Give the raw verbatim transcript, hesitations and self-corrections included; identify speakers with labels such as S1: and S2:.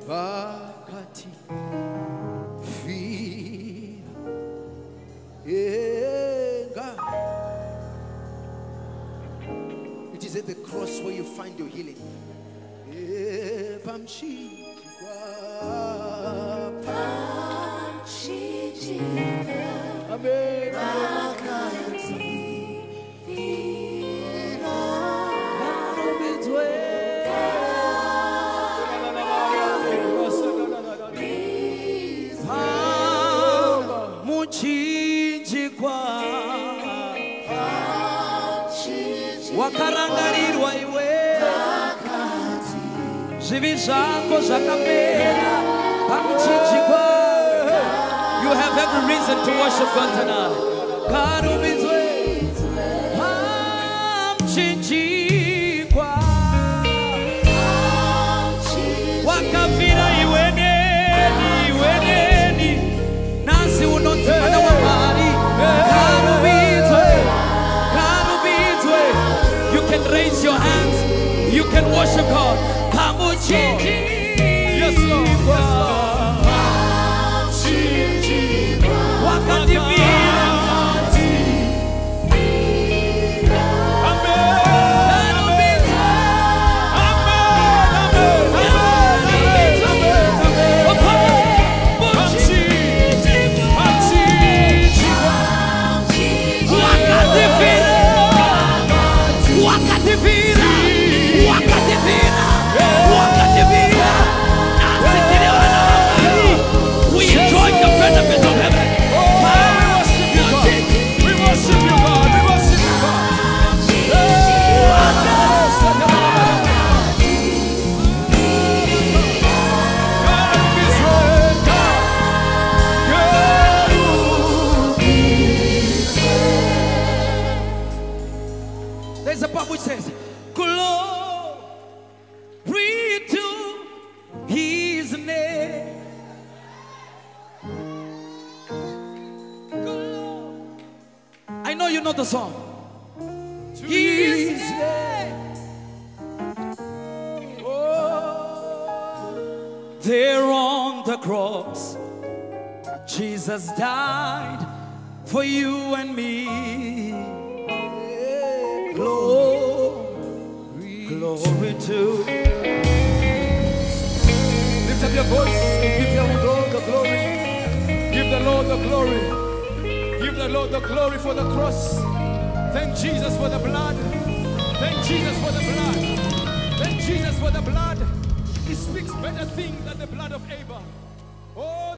S1: Vakati Fira Enga. It is at the cross where you find your healing. Amen. Wakarangarirwa iwe zvivi zvako zvakapera pakuchinjikwa. You have every reason to worship God tonight. Karubidzwe pamuchinjikwa wakafira iwe neni, iwe neni, nasi unonzi mwana waMwari. Karubidzwe, karubidzwe. You can raise your hands, you can worship God. Pamuchinjikwa. Yes, Lord. Yes, Lord. There's a part which says, glory to his name. I know you know the song. To his name. Oh, there on the cross, Jesus died for you and me. Glory, glory to. Lift up your voice and give the Lord the glory. Give the Lord the glory. Give the Lord the glory for the cross. Thank Jesus for the blood. Thank Jesus for the blood. Thank Jesus for the blood. He speaks better things than the blood of Abel. Oh.